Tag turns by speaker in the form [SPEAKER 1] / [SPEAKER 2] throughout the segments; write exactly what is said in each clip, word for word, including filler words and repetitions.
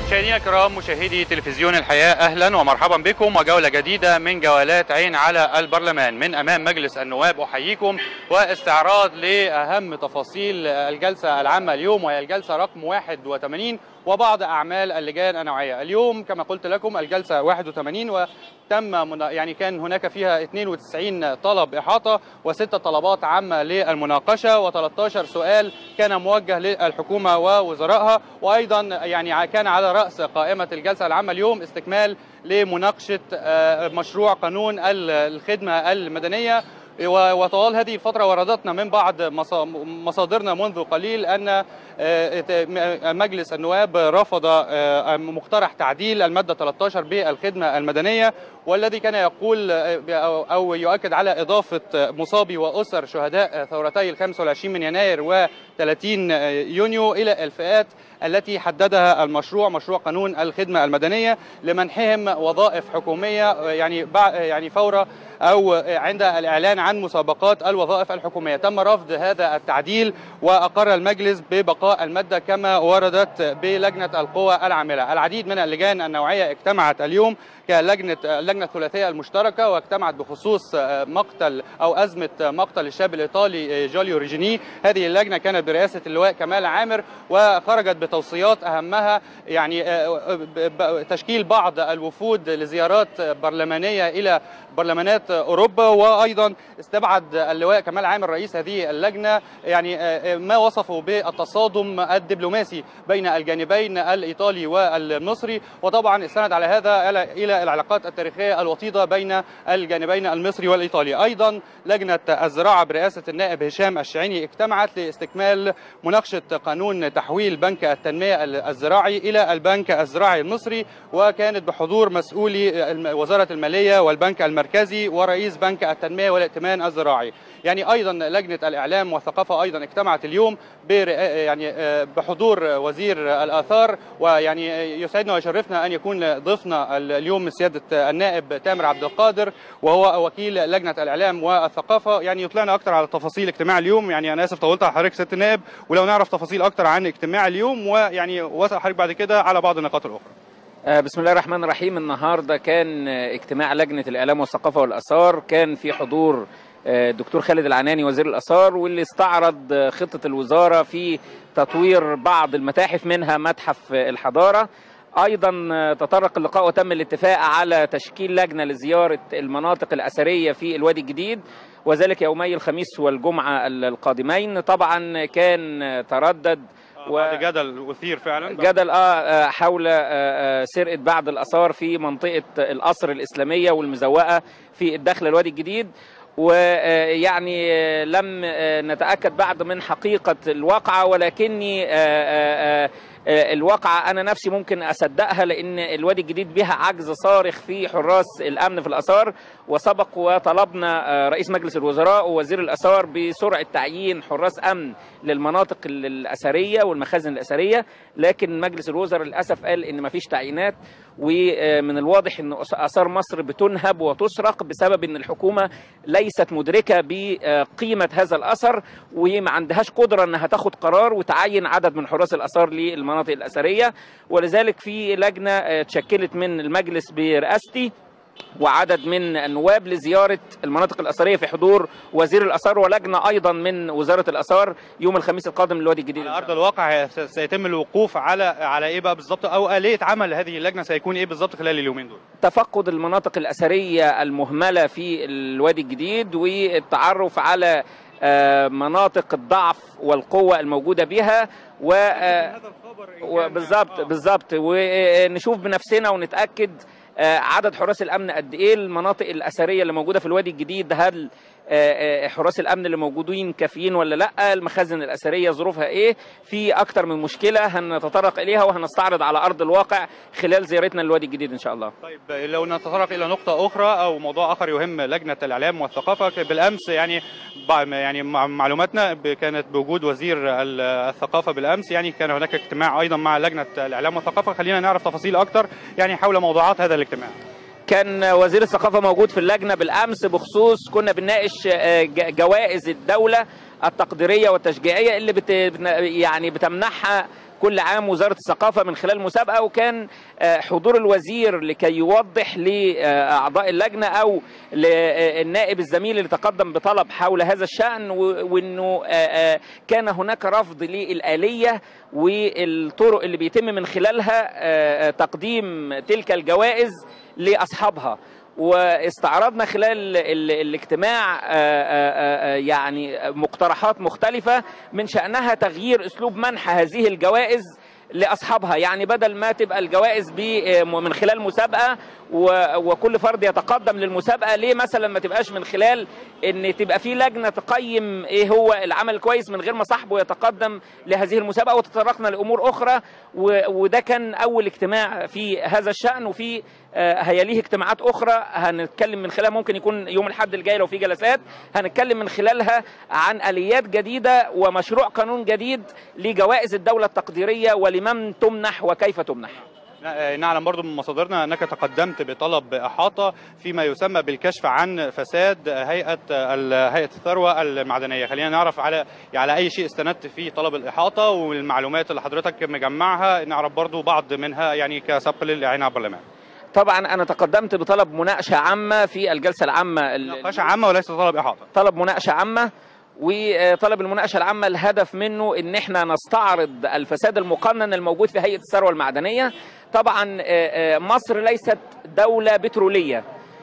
[SPEAKER 1] مشاهدينا الكرام، مشاهدي تلفزيون الحياة، أهلا ومرحبا بكم وجولة جديدة من جولات عين على البرلمان من أمام مجلس النواب. أحييكم واستعراض لأهم تفاصيل الجلسة العامة اليوم، وهي الجلسة رقم واحد وثمانين، وبعض أعمال اللجان النوعية. اليوم كما قلت لكم الجلسة واحد وثمانين، وتم يعني كان هناك فيها اثنين وتسعين طلب إحاطة وستة طلبات عامة للمناقشة وثلاثة عشر سؤال كان موجه للحكومة ووزرائها. وأيضا يعني كان على رأس قائمة الجلسة العامة اليوم استكمال لمناقشة مشروع قانون الخدمة المدنية. وطوال هذه الفترة وردتنا من بعض مصادرنا منذ قليل أن مجلس النواب رفض مقترح تعديل المادة ثلاثة عشر بالخدمة المدنية، والذي كان يقول أو يؤكد على إضافة مصابي وأسر شهداء ثورتي الخامس والعشرين من يناير وثلاثين يونيو إلى الفئات التي حددها المشروع، مشروع قانون الخدمة المدنية، لمنحهم وظائف حكومية يعني يعني فور أو عند الإعلان عن مسابقات الوظائف الحكومية. تم رفض هذا التعديل، وأقر المجلس ببقاء المادة كما وردت بلجنة القوى العاملة. العديد من اللجان النوعية اجتمعت اليوم كلجنة اللجنة الثلاثية المشتركة، واجتمعت بخصوص مقتل أو أزمة مقتل الشاب الإيطالي جوليو ريجيني. هذه اللجنة كانت برئاسة اللواء كمال عامر، وخرجت بتوصيات أهمها يعني تشكيل بعض الوفود لزيارات برلمانية إلى برلمانات أوروبا. وأيضا استبعد اللواء كمال عامر رئيس هذه اللجنة يعني ما وصفه بالتصادم الدبلوماسي بين الجانبين الإيطالي والمصري، وطبعا استند على هذا إلى العلاقات التاريخية الوطيدة بين الجانبين المصري والإيطالي. أيضا لجنة الزراعة برئاسة النائب هشام الشعيني اجتمعت لاستكمال مناقشة قانون تحويل بنك التنمية الزراعي إلى البنك الزراعي المصري، وكانت بحضور مسؤولي وزارة المالية والبنك المركزي ورئيس بنك التنمية والائتمان الزراعي. يعني أيضا لجنة الإعلام والثقافة أيضا اجتمعت اليوم يعني بحضور وزير الآثار، ويعني يسعدنا ويشرفنا أن يكون ضيفنا اليوم من سيادة النائب تامر عبد القادر، وهو وكيل لجنة الإعلام والثقافة. يعني يطلعنا أكثر على تفاصيل اجتماع اليوم. يعني أنا آسف طولت على حضرتك سيادة النائب، ولو نعرف تفاصيل أكثر عن اجتماع اليوم، ويعني واسأل حضرتك بعد كده على بعض النقاط الأخرى.
[SPEAKER 2] بسم الله الرحمن الرحيم. النهارده كان اجتماع لجنة الإعلام والثقافة والآثار، كان في حضور الدكتور خالد العناني وزير الآثار، واللي استعرض خطة الوزارة في تطوير بعض المتاحف منها متحف الحضارة. أيضا تطرق اللقاء وتم الاتفاق على تشكيل لجنة لزيارة المناطق الأثرية في الوادي الجديد، وذلك يومي الخميس والجمعة القادمين. طبعا كان تردد
[SPEAKER 1] وجدل أثير فعلا
[SPEAKER 2] جدل اه حول آه سرقة بعض الآثار في منطقة القصر الإسلامية والمزوقة في الداخل الوادي الجديد، ويعني لم نتأكد بعد من حقيقة الواقعة، ولكني الواقعة أنا نفسي ممكن أصدقها، لأن الوادي الجديد بها عجز صارخ في حراس الأمن في الآثار. وسبق وطلبنا رئيس مجلس الوزراء ووزير الآثار بسرعة تعيين حراس أمن للمناطق الأثرية والمخازن الأثرية، لكن مجلس الوزراء للأسف قال إن مفيش تعيينات. ومن الواضح أن آثار مصر بتنهب وتسرق بسبب أن الحكومة ليست مدركة بقيمة هذا الأثر، وما عندهاش قدرة أنها تاخد قرار وتعين عدد من حراس الآثار للمناطق الأثرية. ولذلك في لجنة تشكلت من المجلس برئاستي وعدد من النواب لزيارة المناطق الأثرية في حضور وزير الآثار، ولجنة أيضا من وزارة الآثار يوم الخميس القادم للوادي الجديد.
[SPEAKER 1] على أرض الواقع سيتم الوقوف على على إيه بقى بالظبط، أو آلية عمل هذه اللجنة سيكون إيه بالظبط خلال اليومين دول؟
[SPEAKER 2] تفقد المناطق الأثرية المهملة في الوادي الجديد، والتعرف على مناطق الضعف والقوة الموجودة بها، وبالظبط بالظبط ونشوف بنفسنا ونتأكد عدد حراس الأمن قد إيه، المناطق الأثرية اللي موجودة في الوادي الجديد هل حراس الأمن اللي موجودين كافيين ولا لأ، المخازن الأثرية ظروفها إيه. في أكتر من مشكلة هنتطرق إليها وهنستعرض على أرض الواقع خلال زيارتنا للوادي الجديد إن شاء الله.
[SPEAKER 1] طيب لو نتطرق إلى نقطة أخرى أو موضوع آخر يهم لجنة الإعلام والثقافة، بالأمس يعني يعني معلوماتنا كانت بوجود وزير الثقافة بالأمس، يعني كان هناك اجتماع أيضا مع لجنة الإعلام والثقافة. خلينا نعرف تفاصيل أكتر يعني حول موضوعات هذا الاجتماع.
[SPEAKER 2] كان وزير الثقافة موجود في اللجنة بالأمس بخصوص كنا بنناقش جوائز الدولة التقديرية والتشجيعية اللي بت يعني بتمنحها كل عام وزارة الثقافة من خلال مسابقة، وكان حضور الوزير لكي يوضح لأعضاء اللجنة أو للنائب الزميل اللي تقدم بطلب حول هذا الشأن، وأنه كان هناك رفض للآلية والطرق اللي بيتم من خلالها تقديم تلك الجوائز لأصحابها. واستعرضنا خلال الاجتماع يعني مقترحات مختلفة من شأنها تغيير أسلوب منح هذه الجوائز لأصحابها، يعني بدل ما تبقى الجوائز من خلال مسابقة وكل فرد يتقدم للمسابقة، ليه مثلا ما تبقاش من خلال ان تبقى في لجنة تقيم ايه هو العمل الكويس من غير ما صاحبه يتقدم لهذه المسابقة، وتطرقنا لأمور أخرى. وده كان أول اجتماع في هذا الشأن، وفي هيليه اجتماعات أخرى هنتكلم من خلالها، ممكن يكون يوم الأحد الجاي لو في جلسات هنتكلم من خلالها عن آليات جديدة ومشروع قانون جديد لجوائز الدولة التقديرية ولمن تمنح وكيف تمنح.
[SPEAKER 1] نعلم برضو من مصادرنا أنك تقدمت بطلب إحاطة فيما يسمى بالكشف عن فساد هيئة هيئة الثروة المعدنية. خلينا نعرف على على أي شيء استندت في طلب الإحاطة، والمعلومات اللي حضرتك مجمعها نعرف برضو بعض منها يعني كسبق للإعانة على البرلمان.
[SPEAKER 2] طبعا أنا تقدمت بطلب مناقشة عامة في الجلسة العامة.
[SPEAKER 1] مناقشة عامة وليس طلب إحاطة.
[SPEAKER 2] طلب مناقشة عامة، وطلب المناقشة العامة الهدف منه ان احنا نستعرض الفساد المقنن الموجود في هيئة الثروة المعدنية. طبعا مصر ليست دولة بترولية،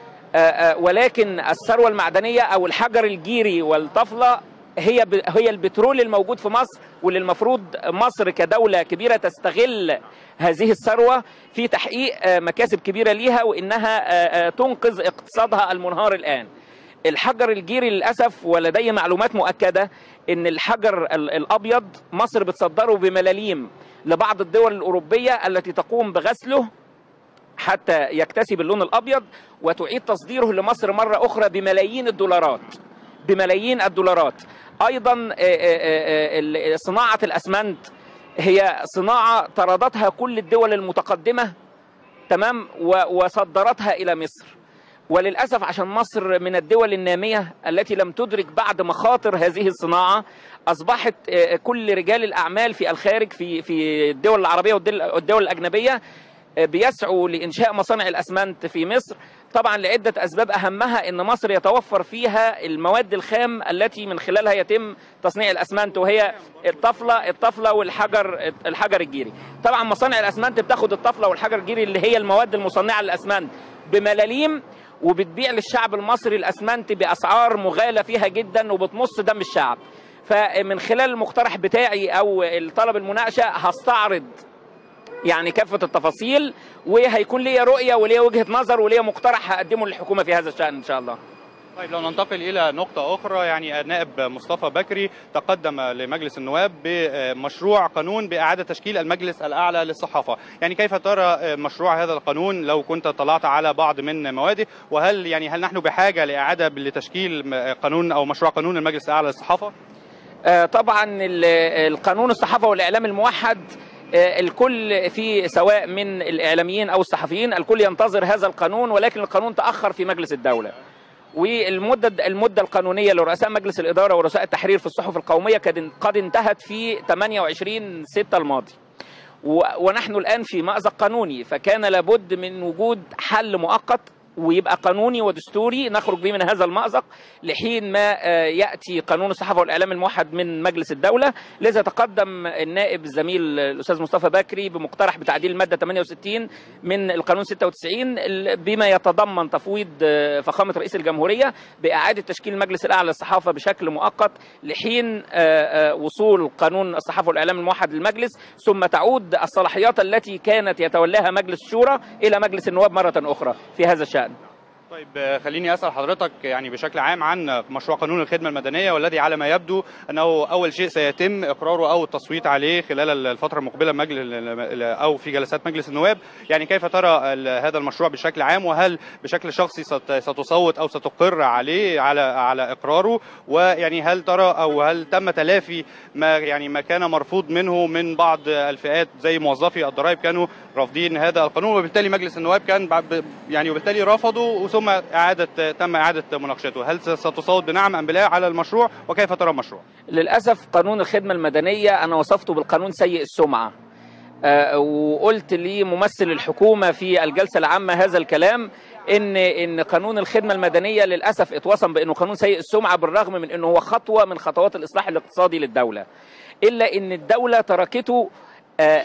[SPEAKER 2] ولكن الثروة المعدنية او الحجر الجيري والطفلة هي هي البترول الموجود في مصر، واللي المفروض مصر كدولة كبيرة تستغل هذه الثروة في تحقيق مكاسب كبيرة ليها، وانها تنقذ اقتصادها المنهار الآن. الحجر الجيري للأسف ولدي معلومات مؤكدة ان الحجر الأبيض مصر بتصدره بملاليم لبعض الدول الأوروبية التي تقوم بغسله حتى يكتسب اللون الأبيض، وتعيد تصديره لمصر مرة أخرى بملايين الدولارات بملايين الدولارات. أيضا صناعة الأسمنت هي صناعة طردتها كل الدول المتقدمة تمام وصدرتها إلى مصر، وللأسف عشان مصر من الدول النامية التي لم تدرك بعد مخاطر هذه الصناعة، أصبحت كل رجال الأعمال في الخارج في في الدول العربية والدول الأجنبية بيسعوا لإنشاء مصانع الأسمنت في مصر، طبعا لعدة أسباب أهمها أن مصر يتوفر فيها المواد الخام التي من خلالها يتم تصنيع الأسمنت، وهي الطفلة الطفلة والحجر الحجر الجيري. طبعا مصانع الأسمنت بتاخد الطفلة والحجر الجيري اللي هي المواد المصنعة للأسمنت بملاليم، وبتبيع للشعب المصري الأسمنت بأسعار مغالى فيها جدا وبتمص دم الشعب. فمن خلال المقترح بتاعي أو الطلب المناقشة هستعرض يعني كافة التفاصيل، وهيكون ليا رؤية وليا وجهة نظر وليا مقترح هقدمه للحكومة في هذا الشأن إن شاء الله.
[SPEAKER 1] طيب لو ننتقل إلى نقطة أخرى، يعني النائب مصطفى بكري تقدم لمجلس النواب بمشروع قانون بإعادة تشكيل المجلس الأعلى للصحافة، يعني كيف ترى مشروع هذا القانون لو كنت طلعت على بعض من مواده، وهل يعني هل نحن بحاجة لإعادة لتشكيل قانون أو مشروع قانون المجلس الأعلى للصحافة؟
[SPEAKER 2] طبعا القانون الصحافة والإعلام الموحد الكل في سواء من الإعلاميين أو الصحفيين الكل ينتظر هذا القانون، ولكن القانون تأخر في مجلس الدولة، والمدة المدة القانونية لرؤساء مجلس الإدارة ورؤساء التحرير في الصحف القومية قد انتهت في ثمانية وعشرين ستة الماضي، ونحن الآن في مأزق قانوني، فكان لابد من وجود حل مؤقت ويبقى قانوني ودستوري نخرج به من هذا المأزق لحين ما يأتي قانون الصحافة والإعلام الموحد من مجلس الدولة. لذا تقدم النائب الزميل الأستاذ مصطفى بكري بمقترح بتعديل المادة ثمانية وستين من القانون ستة وتسعين بما يتضمن تفويض فخامة رئيس الجمهورية بإعادة تشكيل المجلس الأعلى للصحافة بشكل مؤقت لحين وصول قانون الصحافة والإعلام الموحد للمجلس، ثم تعود الصلاحيات التي كانت يتولاها مجلس الشورى إلى مجلس النواب مرة أخرى في هذا الشأن.
[SPEAKER 1] طيب خليني اسال حضرتك يعني بشكل عام عن مشروع قانون الخدمه المدنيه، والذي على ما يبدو انه اول شيء سيتم اقراره او التصويت عليه خلال الفتره المقبله مجلس او في جلسات مجلس النواب. يعني كيف ترى هذا المشروع بشكل عام، وهل بشكل شخصي ستصوت او ستقر عليه على على اقراره؟ ويعني هل ترى او هل تم تلافي ما يعني ما كان مرفوض منه من بعض الفئات زي موظفي الضرائب كانوا رافضين هذا القانون، وبالتالي مجلس النواب كان يعني وبالتالي رفضوا ثم إعادة تم إعادة مناقشته؟ هل ستصوت بنعم أم بلا على المشروع، وكيف ترى المشروع؟
[SPEAKER 2] للأسف قانون الخدمة المدنية أنا وصفته بالقانون سيء السمعة، أه وقلت لممثل الحكومة في الجلسة العامة هذا الكلام، إن إن قانون الخدمة المدنية للأسف اتوصم بأنه قانون سيء السمعة، بالرغم من أنه هو خطوة من خطوات الإصلاح الاقتصادي للدولة، إلا إن الدولة تركته آآ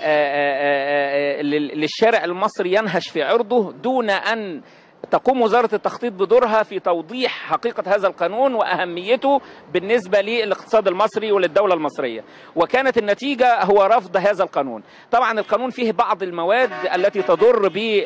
[SPEAKER 2] آآ للشارع المصري ينهش في عرضه دون أن تقوم وزارة التخطيط بدورها في توضيح حقيقة هذا القانون وأهميته بالنسبة للاقتصاد المصري وللدولة المصرية، وكانت النتيجة هو رفض هذا القانون. طبعا القانون فيه بعض المواد التي تضر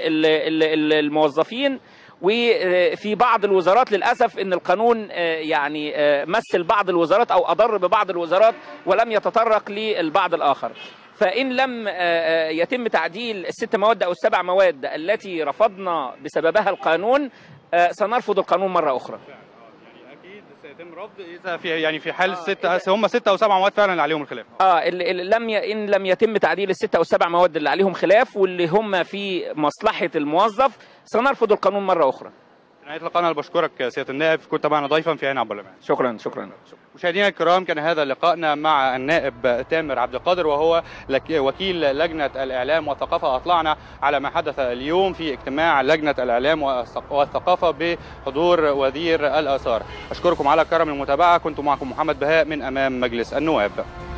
[SPEAKER 2] بالموظفين، وفي بعض الوزارات للأسف أن القانون يعني مثل بعض الوزارات أو أضر ببعض الوزارات ولم يتطرق للبعض الآخر. فإن لم يتم تعديل الست مواد أو السبع مواد التي رفضنا بسببها القانون، سنرفض القانون مرة أخرى.
[SPEAKER 1] يعني أكيد سيتم رفض إذا في يعني في حال الستة هم ستة أو سبع مواد فعلا اللي عليهم الخلاف.
[SPEAKER 2] آه اللي لم ي... إن لم يتم تعديل الستة أو السبع مواد اللي عليهم خلاف واللي هم في مصلحة الموظف، سنرفض القانون مرة أخرى.
[SPEAKER 1] في نهاية لقاءنا بشكرك سيادة النائب، كنت معنا ضيفا في عين على البرلمان.
[SPEAKER 2] شكرا شكرا.
[SPEAKER 1] مشاهدينا الكرام، كان هذا لقائنا مع النائب تامر عبد القادر، وهو وكيل لجنة الإعلام والثقافة. أطلعنا على ما حدث اليوم في اجتماع لجنة الإعلام والثقافة بحضور وزير الآثار. أشكركم على كرم المتابعة، كنت معكم محمد بهاء من أمام مجلس النواب.